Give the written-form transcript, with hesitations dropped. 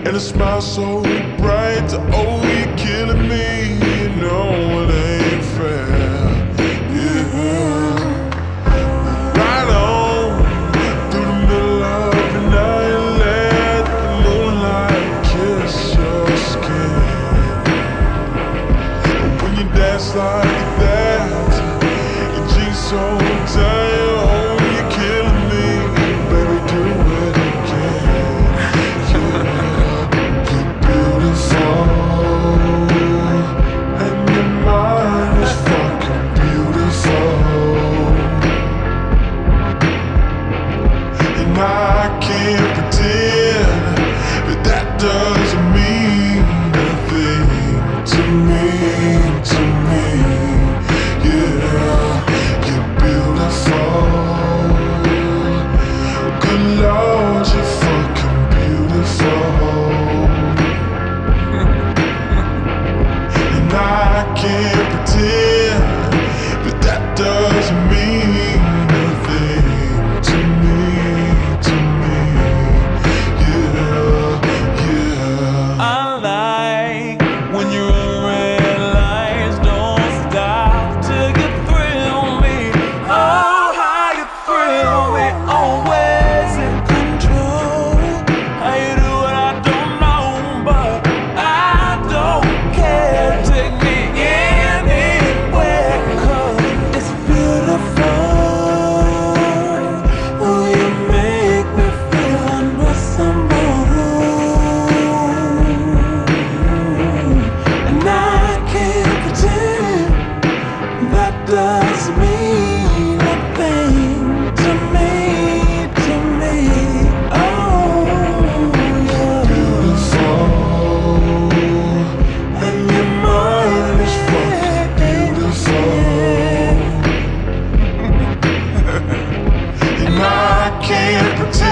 and a smile so bright. Oh, you're killing me, you know it ain't fair. Yeah, right on through the middle of the night, let the moonlight kiss your skin. When you dance like that, your jeans so tight. Oh, you're killing me, baby, do it again. Yeah, you're beautiful, and your mind is fucking beautiful. And I can't pretend that that doesn't mean nothing to me, to me. Yeah, you're beautiful. Good Lord, you're fucking beautiful. And I can't pretend that that doesn't mean nothing to me, to me. Yeah, yeah. I like when you're on red lights, don't stop till you thrill me. Oh, how you thrill me, always in control. How you do it, I don't know, but I don't care. Take me anywhere, 'cause it's beautiful. Oh, you make me feel unreasonable, and I can't pretend that doesn't mean nothing to me, to me. Oh, you're beautiful, and your mind is fucking beautiful. And I can't pretend